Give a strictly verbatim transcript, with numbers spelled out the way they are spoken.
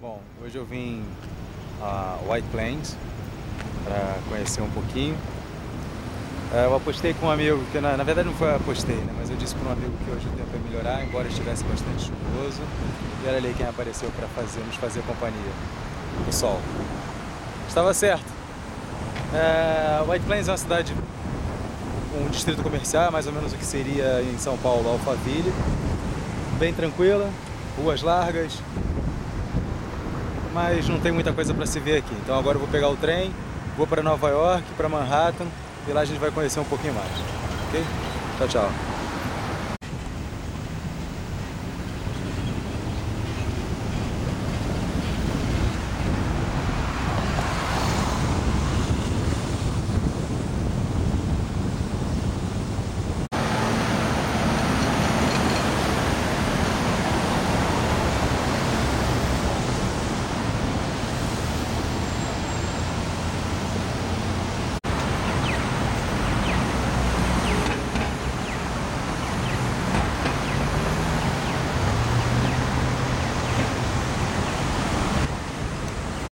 Bom, hoje eu vim a White Plains para conhecer um pouquinho. É, eu apostei com um amigo, que na, na verdade não foi apostei, né? Mas eu disse para um amigo que hoje o tempo ia melhorar, embora estivesse bastante chuvoso. E era ali quem apareceu para fazer, nos fazer companhia, o sol. Estava certo. É, White Plains é uma cidade, um distrito comercial, mais ou menos o que seria em São Paulo, Alphaville. Bem tranquila, ruas largas, mas não tem muita coisa para se ver aqui. Então agora eu vou pegar o trem, vou para Nova York, para Manhattan, e lá a gente vai conhecer um pouquinho mais, ok? Tchau, tchau.